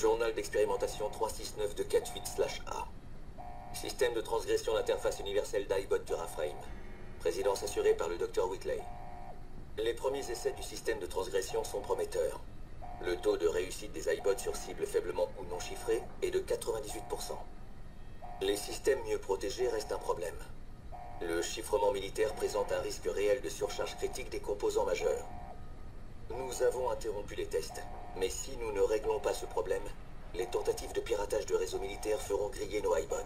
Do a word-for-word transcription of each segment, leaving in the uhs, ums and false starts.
Journal d'expérimentation trois cent soixante-neuf de quarante-huit A. Système de transgression d'interface universelle d'iBot du Raframe. Présidence assurée par le docteur Whitley. Les premiers essais du système de transgression sont prometteurs. Le taux de réussite des iBots sur cibles faiblement ou non chiffrées est de quatre-vingt-dix-huit pour cent. Les systèmes mieux protégés restent un problème. Le chiffrement militaire présente un risque réel de surcharge critique des composants majeurs. Nous avons interrompu les tests, mais si nous ne réglons pas ce problème, les tentatives de piratage de réseaux militaires feront griller nos iBots.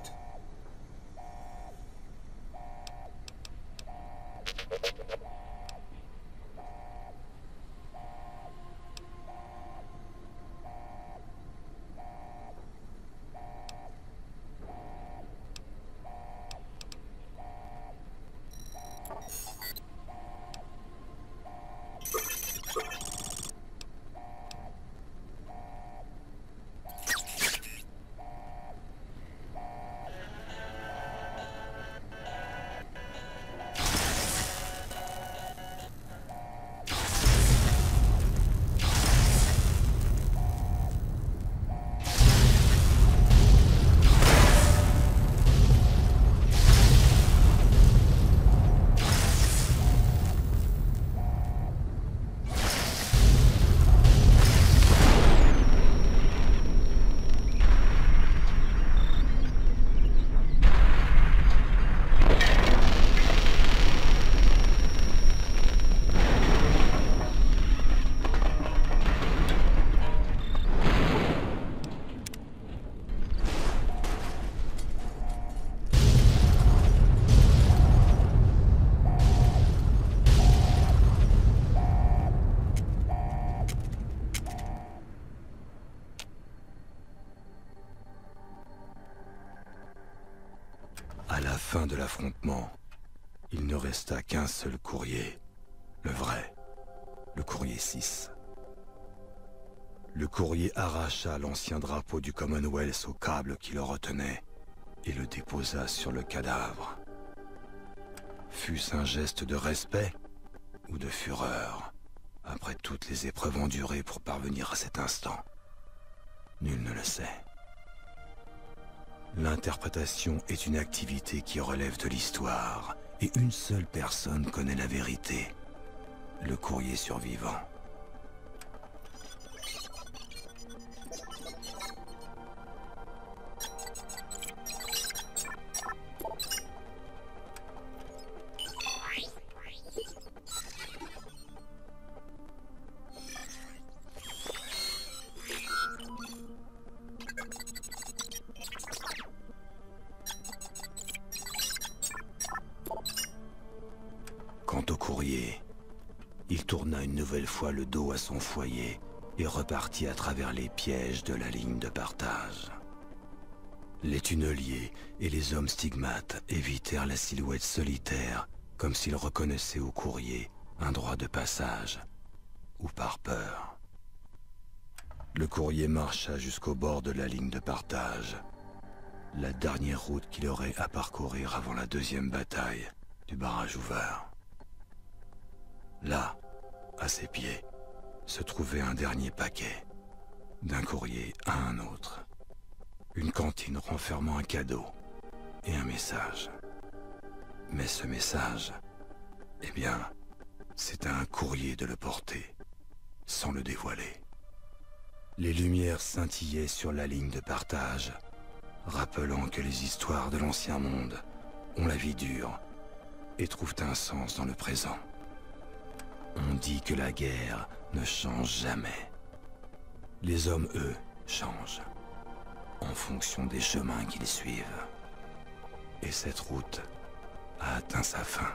À la fin de l'affrontement, il ne resta qu'un seul courrier, le vrai, le courrier six. Le courrier arracha l'ancien drapeau du Commonwealth au câble qui le retenait et le déposa sur le cadavre. Fût-ce un geste de respect ou de fureur, après toutes les épreuves endurées pour parvenir à cet instant? Nul ne le sait. L'interprétation est une activité qui relève de l'histoire, et une seule personne connaît la vérité, le courrier survivant. Quant au courrier, il tourna une nouvelle fois le dos à son foyer et repartit à travers les pièges de la ligne de partage. Les tunneliers et les hommes stigmates évitèrent la silhouette solitaire comme s'ils reconnaissaient au courrier un droit de passage, ou par peur. Le courrier marcha jusqu'au bord de la ligne de partage, la dernière route qu'il aurait à parcourir avant la deuxième bataille du barrage ouvert. Là, à ses pieds, se trouvait un dernier paquet, d'un courrier à un autre. Une cantine renfermant un cadeau et un message. Mais ce message, eh bien, c'est à un courrier de le porter, sans le dévoiler. Les lumières scintillaient sur la ligne de partage, rappelant que les histoires de l'ancien monde ont la vie dure et trouvent un sens dans le présent. On dit que la guerre ne change jamais. Les hommes, eux, changent, en fonction des chemins qu'ils suivent. Et cette route a atteint sa fin.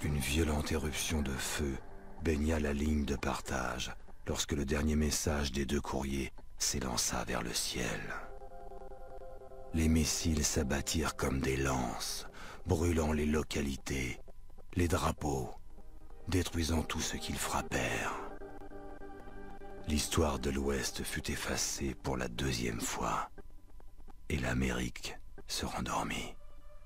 Une violente éruption de feu baigna la ligne de partage lorsque le dernier message des deux courriers s'élança vers le ciel. Les missiles s'abattirent comme des lances, brûlant les localités, les drapeaux, détruisant tout ce qu'ils frappèrent. L'histoire de l'Ouest fut effacée pour la deuxième fois, et l'Amérique se rendormit.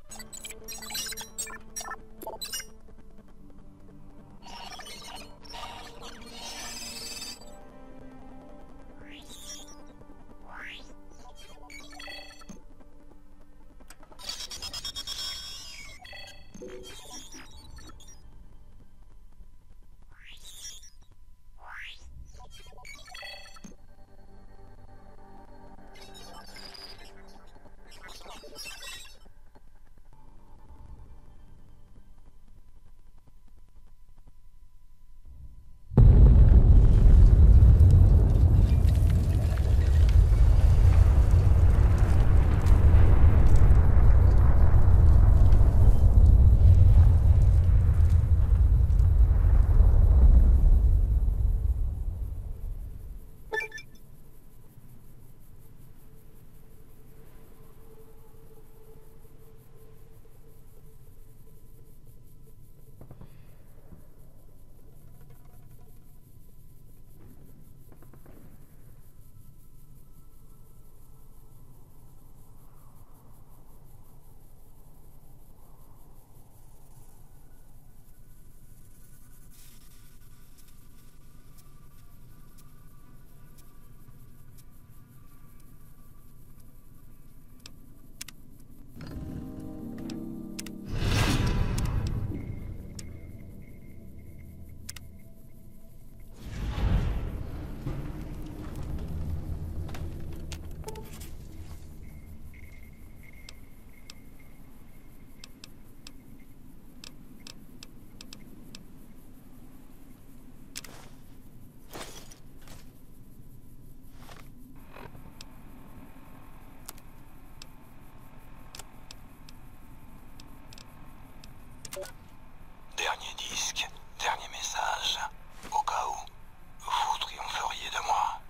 Dernier disque, dernier message, au cas où vous triompheriez de moi.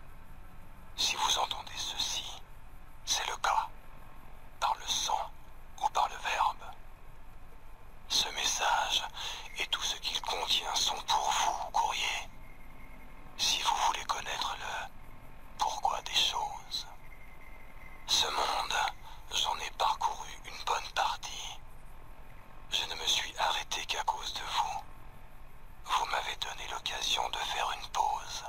Si vous entendez ceci, c'est le cas, par le sang ou par le verbe. Ce message et tout ce qu'il contient sont pour vous, courrier. Si vous voulez connaître le pourquoi des choses. Ce monde, j'en ai parcouru une bonne partie. Je ne me suis arrêté qu'à cause de vous. Vous m'avez donné l'occasion de faire une pause.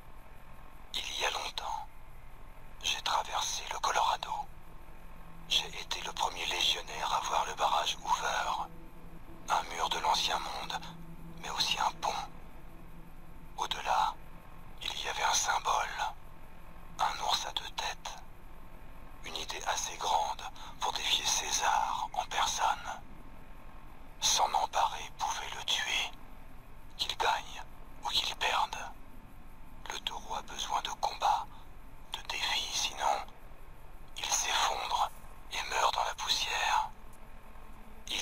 Il y a longtemps, j'ai traversé le Colorado. J'ai été le premier légionnaire à voir le barrage ouvert. Un mur de l'ancien monde, mais aussi un pont. Au-delà, il y avait un symbole. Un ours à deux têtes. Une idée assez grande pour défier César en personne. S'en emparer pouvait le tuer, qu'il gagne ou qu'il perde. Le taureau a besoin de combat, de défis, sinon il s'effondre et meurt dans la poussière.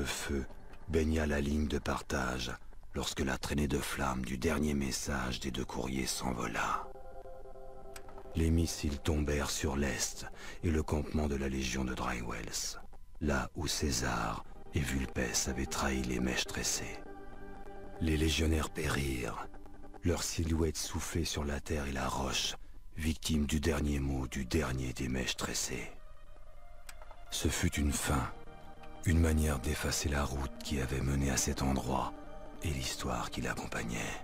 feu baigna la ligne de partage lorsque la traînée de flammes du dernier message des deux courriers s'envola. Les missiles tombèrent sur l'est et le campement de la Légion de Drywells, là où César et Vulpes avaient trahi les mèches tressées. Les légionnaires périrent, leurs silhouettes soufflées sur la terre et la roche, victimes du dernier mot du dernier des mèches tressées. Ce fut une fin, une manière d'effacer la route qui avait mené à cet endroit et l'histoire qui l'accompagnait.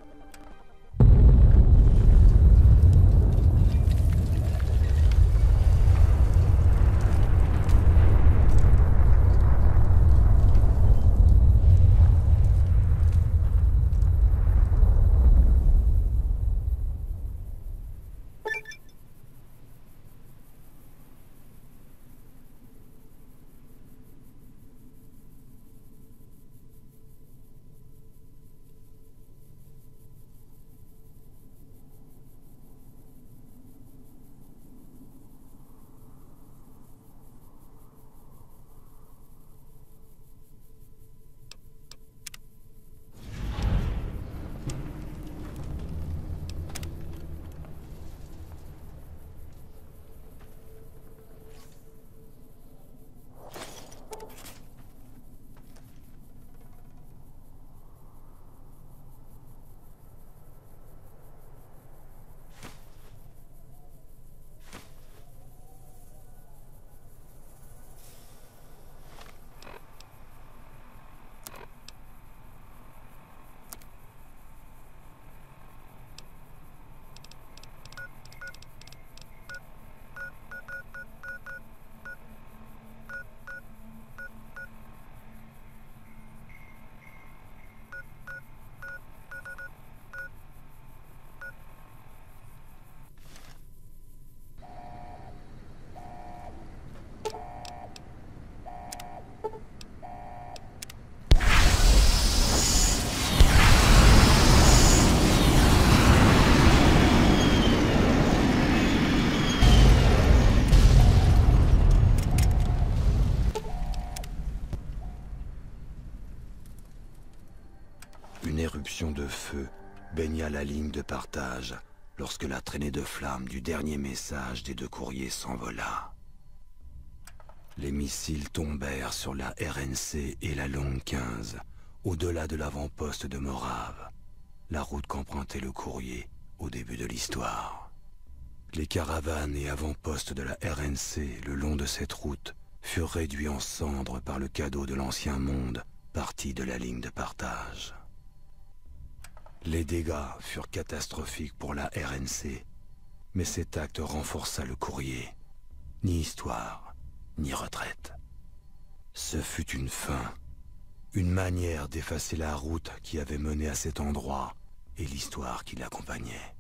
Une éruption de feu baigna la ligne de partage lorsque la traînée de flammes du dernier message des deux courriers s'envola. Les missiles tombèrent sur la R N C et la Longue quinze, au-delà de l'avant-poste de Morave, la route qu'empruntait le courrier au début de l'histoire. Les caravanes et avant-postes de la R N C le long de cette route furent réduits en cendres par le cadeau de l'Ancien Monde, parti de la ligne de partage. Les dégâts furent catastrophiques pour la R N C, mais cet acte renforça le courrier. Ni histoire, ni retraite. Ce fut une fin, une manière d'effacer la route qui avait mené à cet endroit et l'histoire qui l'accompagnait.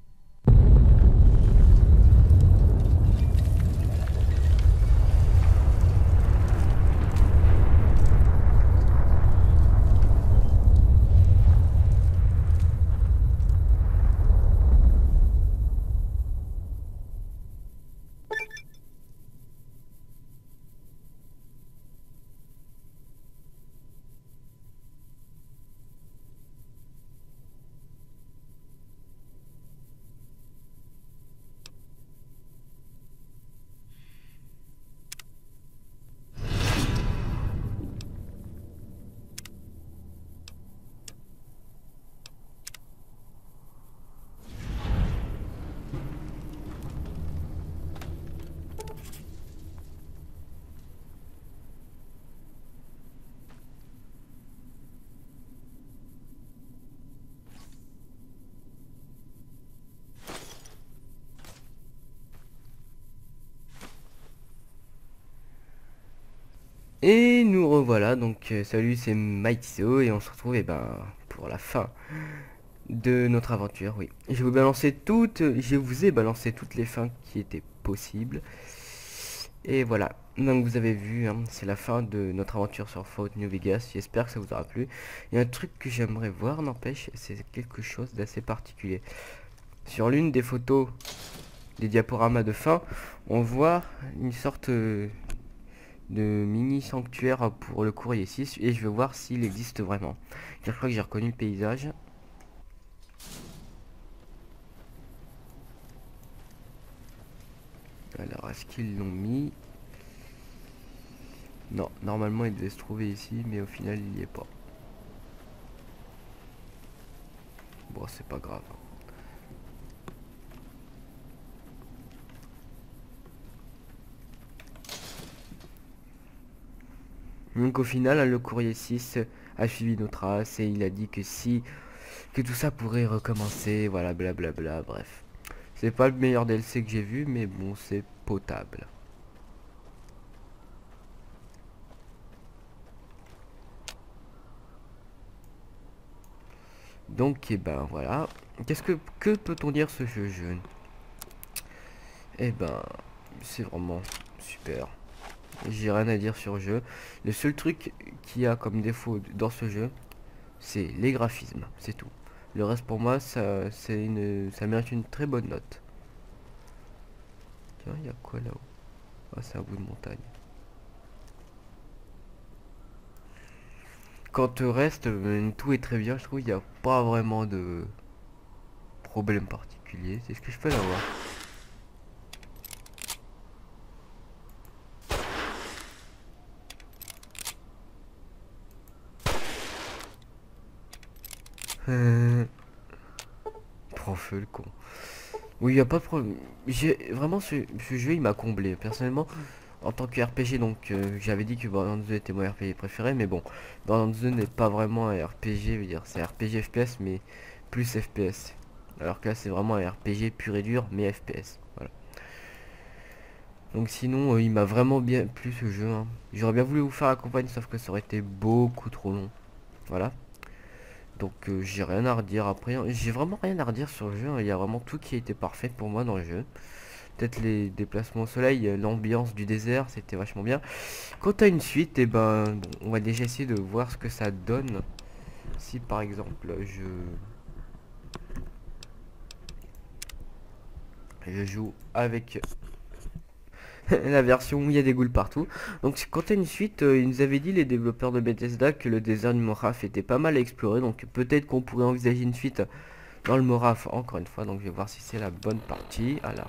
Et nous revoilà, donc euh, salut, c'est Mightyzo et on se retrouve eh ben, pour la fin de notre aventure. Oui, je vais vous balancer toutes, je vous ai balancé toutes les fins qui étaient possibles. Et voilà, donc vous avez vu, hein, c'est la fin de notre aventure sur Fallout New Vegas. J'espère que ça vous aura plu. Il y a un truc que j'aimerais voir, n'empêche, c'est quelque chose d'assez particulier. Sur l'une des photos des diaporamas de fin, on voit une sorte... Euh, de mini sanctuaire pour le courrier six et je vais voir s'il existe vraiment. Je crois que j'ai reconnu le paysage. Alors, est-ce qu'ils l'ont mis? Non, normalement il devait se trouver ici, mais au final il n'y est pas. Bon, c'est pas grave. Donc au final, le courrier six a suivi nos traces et il a dit que si, que tout ça pourrait recommencer, voilà, blablabla, bref. C'est pas le meilleur D L C que j'ai vu, mais bon, c'est potable. Donc, et eh ben voilà. Qu'est-ce que que peut-on dire ce jeu jeune? Eh ben, c'est vraiment super. J'ai rien à dire sur le jeu. Le seul truc qu'il y a comme défaut dans ce jeu, c'est les graphismes, c'est tout. Le reste pour moi, ça, c'est une, ça mérite une très bonne note. Tiens, il y a quoi là-haut? Ah, c'est un bout de montagne. Quant au reste, euh, tout est très bien, je trouve. Il n'y a pas vraiment de problème particulier. C'est ce que je peux l'avoir. Euh... Prends feu le con. Oui, il n'y a pas de problème. J'ai vraiment ce, ce jeu, il m'a comblé. Personnellement, en tant que R P G, donc euh, j'avais dit que Borderlands deux était mon R P G préféré, mais bon, Borderlands deux n'est pas vraiment un R P G, veut dire c'est R P G F P S, mais plus F P S. Alors que là, c'est vraiment un R P G pur et dur, mais F P S. Voilà. Donc sinon, euh, il m'a vraiment bien plu ce jeu. Hein. J'aurais bien voulu vous faire la campagne, sauf que ça aurait été beaucoup trop long. Voilà. Donc euh, j'ai rien à redire après. Hein. J'ai vraiment rien à redire sur le jeu. Hein. Il y a vraiment tout qui a été parfait pour moi dans le jeu. Peut-être les déplacements au soleil, l'ambiance du désert, c'était vachement bien. Quant à une suite, et eh ben, bon, on va déjà essayer de voir ce que ça donne. Si par exemple je je joue avec la version où il y a des ghouls partout. Donc quant à une suite, euh, ils nous avaient dit les développeurs de Bethesda que le désert du Moraf était pas mal à explorer. Donc peut-être qu'on pourrait envisager une suite dans le Moraf encore une fois. Donc je vais voir si c'est la bonne partie. Alors.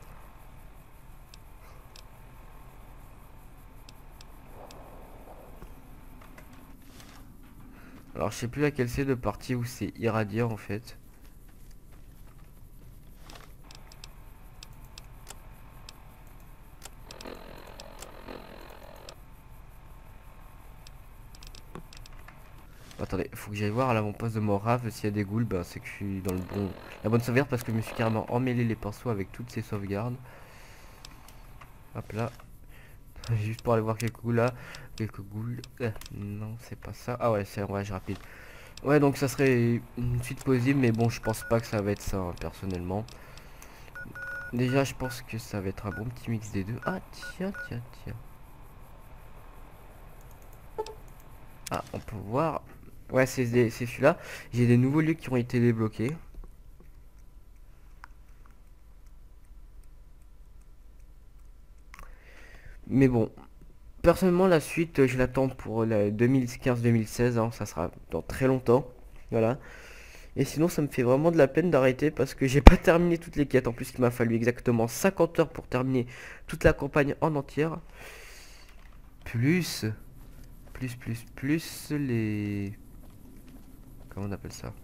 Alors je sais plus laquelle c'est de partie où c'est irradié en fait. Attendez, faut que j'aille voir à l'avant-poste de Morave s'il y a des ghouls, bah c'est que je suis dans le bon, la bonne sauvegarde parce que je me suis carrément emmêlé les pinceaux avec toutes ces sauvegardes. Hop là. Juste pour aller voir quelques ghouls là. Quelques ghouls. Euh, non, c'est pas ça. Ah ouais, c'est un voyage rapide. Ouais, donc ça serait une suite possible, mais bon, je pense pas que ça va être ça, hein, personnellement. Déjà, je pense que ça va être un bon petit mix des deux. Ah, tiens, tiens, tiens. Ah, on peut voir. Ouais, c'est celui-là. J'ai des nouveaux lieux qui ont été débloqués. Mais bon, personnellement, la suite, je l'attends pour la deux mille quinze deux mille seize. Hein, ça sera dans très longtemps. Voilà. Et sinon, ça me fait vraiment de la peine d'arrêter parce que j'ai pas terminé toutes les quêtes. En plus, il m'a fallu exactement cinquante heures pour terminer toute la campagne en entière. Plus, plus, plus, plus les... Comment on appelle ça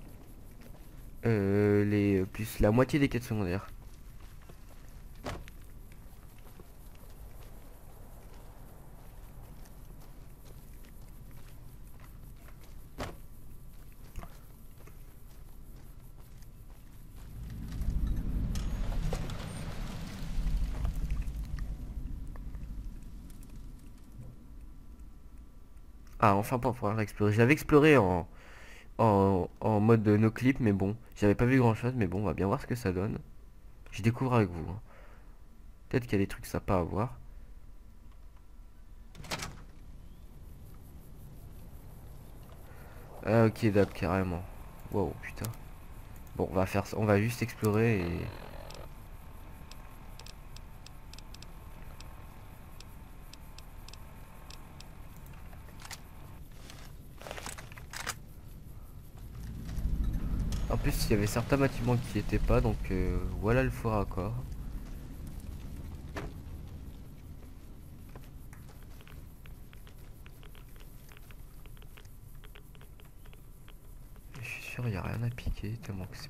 euh, les plus la moitié des quêtes secondaires. Ah, enfin pour pouvoir explorer. J'avais exploré en, en, en mode no clip, mais bon, j'avais pas vu grand chose, mais bon, on va bien voir ce que ça donne. Je découvre avec vous. Hein. Peut-être qu'il y a des trucs sympas à voir. Ah ok, d'accord, carrément. Wow, putain. Bon, on va faire ça, on va juste explorer et... En plus il y avait certains bâtiments qui étaient pas, donc euh, voilà le faux raccord. Je suis sûr il n'y a rien à piquer tellement que c'est...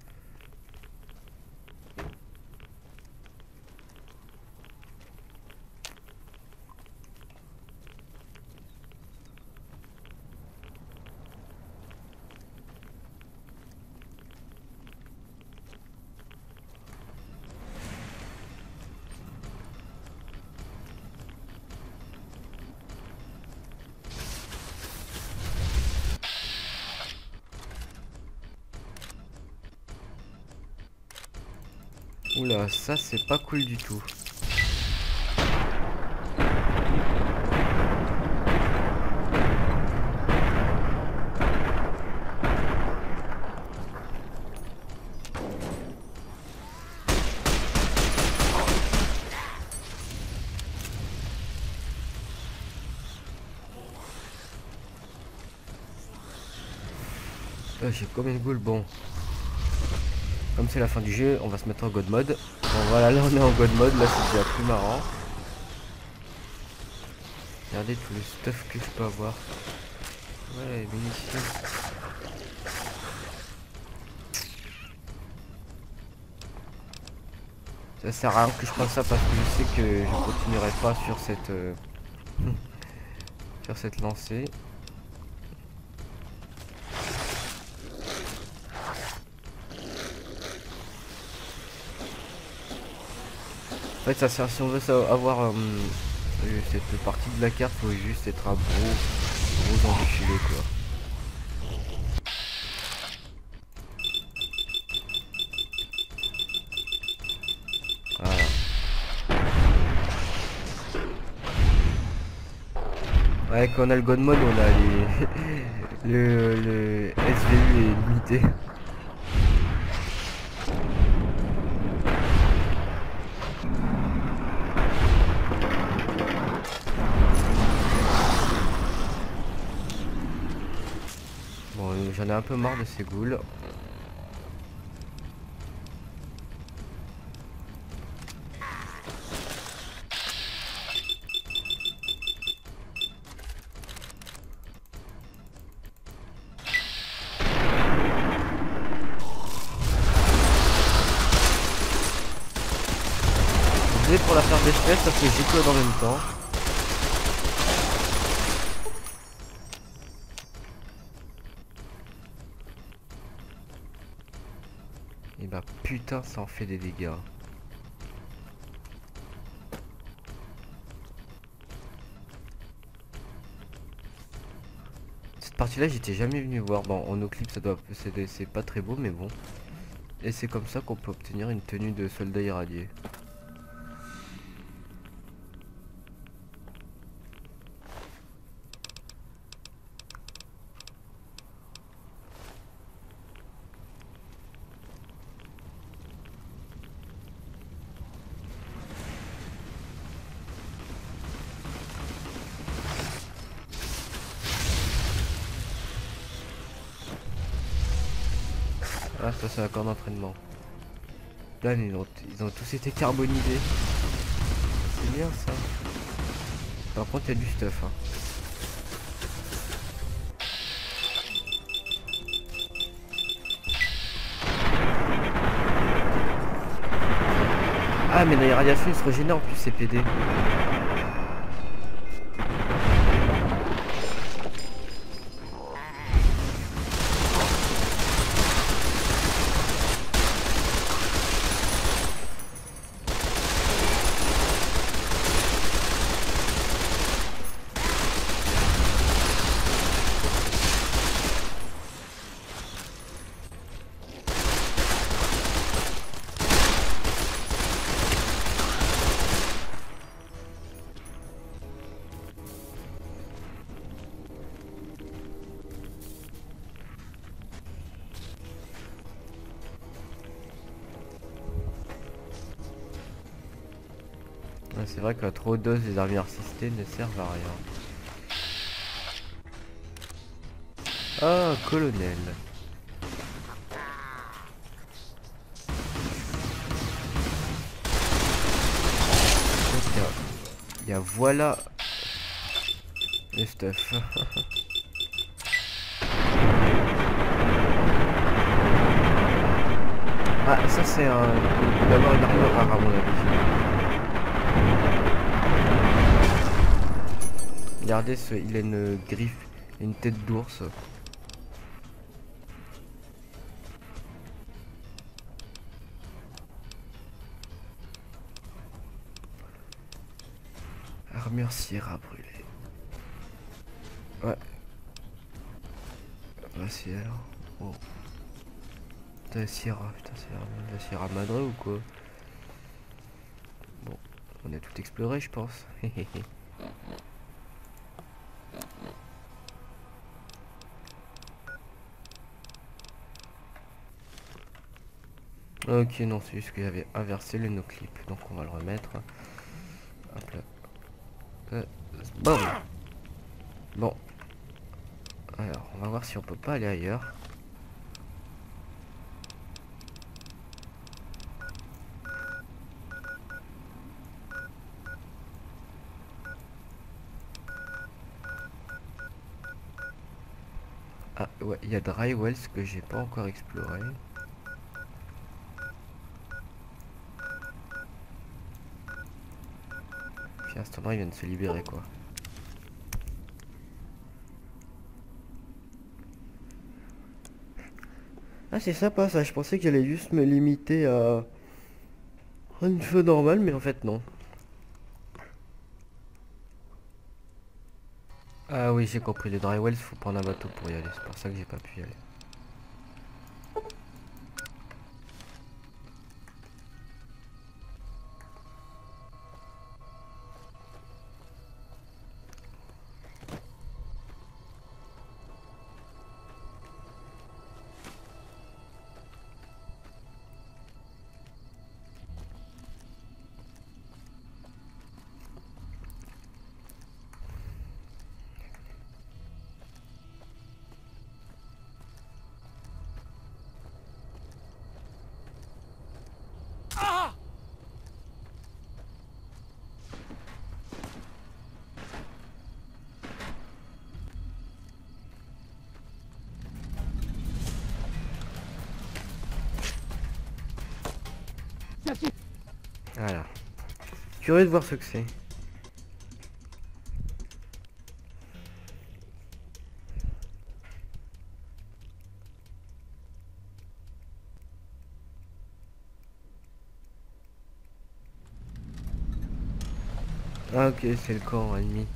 Oula, ça c'est pas cool du tout. Ah, j'ai combien de goût bon. Comme c'est la fin du jeu, on va se mettre en God mode. Bon voilà, là on est en God mode, là c'est déjà plus marrant. Regardez tout le stuff que je peux avoir. Ouais, les munitions. Ça sert à rien que je fasse ça parce que je sais que je continuerai pas sur cette euh, sur cette lancée. En fait ça sert, si on veut avoir euh, cette partie de la carte, faut juste être un gros gros enculé quoi. Voilà. Ouais, quand on a le God mode, on a les le, le S V U est limité. Bon, j'en ai un peu marre de ces ghouls. Désolé pour la faire des stress parce que j'y code en même temps. Et bah putain ça en fait des dégâts. Cette partie là j'étais jamais venu voir. Bon en nos clips ça doit c'est pas très beau mais bon. Et c'est comme ça qu'on peut obtenir une tenue de soldat irradié. Ah ça c'est un camp d'entraînement. Là ils ont, ils ont tous été carbonisés. C'est bien ça. Par contre il y a du stuff hein. Ah mais la radiation il se régénère en plus c'est P D. C'est vrai qu'à trop dose les armes assistées ne servent à rien. Ah, colonel. Il y a voilà le stuff. Ah, ça c'est un... d'abord une armure rare à mon avis. Regardez, ce... il a une griffe, une tête d'ours. Armure Sierra brûlée. Ouais. La Sierra. Oh. Putain, Sierra, putain, c'est la, la Sierra Madre ou quoi? Bon, on a tout exploré, je pense. Ok, non, c'est juste que j'avais inversé le no-clip, donc on va le remettre. Hop là. Euh, bon. Bon. Alors, on va voir si on peut pas aller ailleurs. Ah ouais, il y a Dry Wells que j'ai pas encore exploré. Puis à ce moment il vient de se libérer quoi. Ah c'est sympa ça, je pensais que j'allais juste me limiter à une feu normale mais en fait non. Ah oui j'ai compris, les Dry Wells faut prendre un bateau pour y aller, c'est pour ça que j'ai pas pu y aller. Voilà. Curieux de voir ce que c'est. Ah ok, c'est le camp ennemi.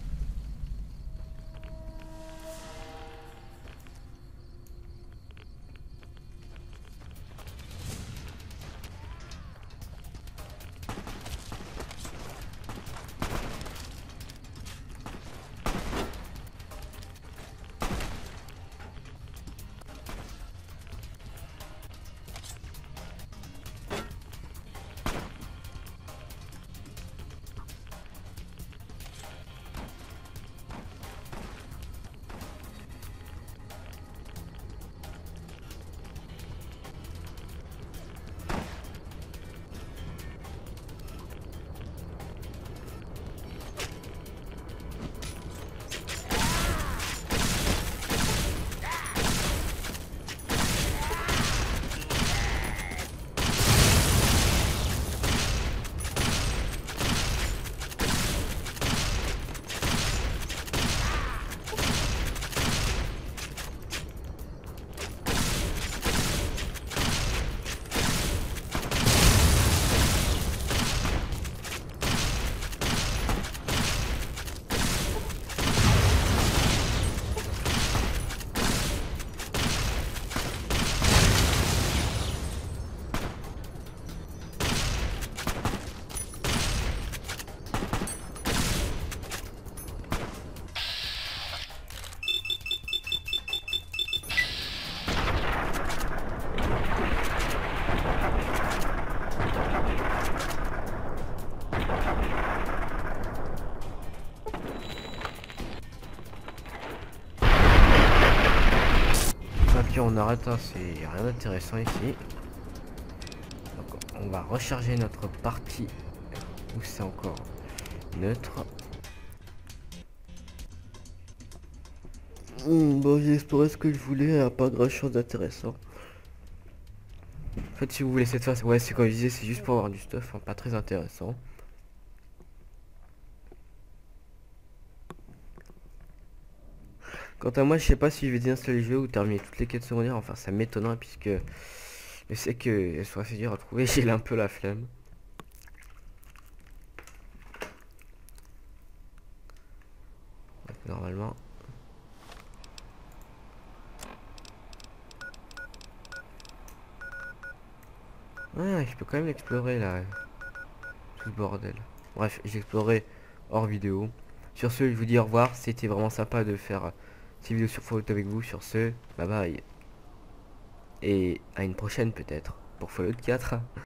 On arrête, hein, c'est rien d'intéressant ici. Donc on va recharger notre partie. Où c'est encore Neutre. Hmm, bon, j'ai exploré ce que je voulais, hein, pas grand chose d'intéressant. En fait, si vous voulez cette phase, ouais, c'est comme je disais, c'est juste pour avoir du stuff, hein, pas très intéressant. Quant à moi, je sais pas si je vais désinstaller le jeu ou terminer toutes les quêtes secondaires, enfin ça m'étonnerait puisque je sais qu'elles sont assez dures à trouver, j'ai un peu la flemme. Normalement. Ah, je peux quand même l'explorer là. Tout le bordel. Bref, j'ai exploré hors vidéo. Sur ce, je vous dis au revoir. C'était vraiment sympa de faire ces vidéos sur Fallout avec vous. Sur ce, bye bye. Et à une prochaine peut-être pour Fallout quatre.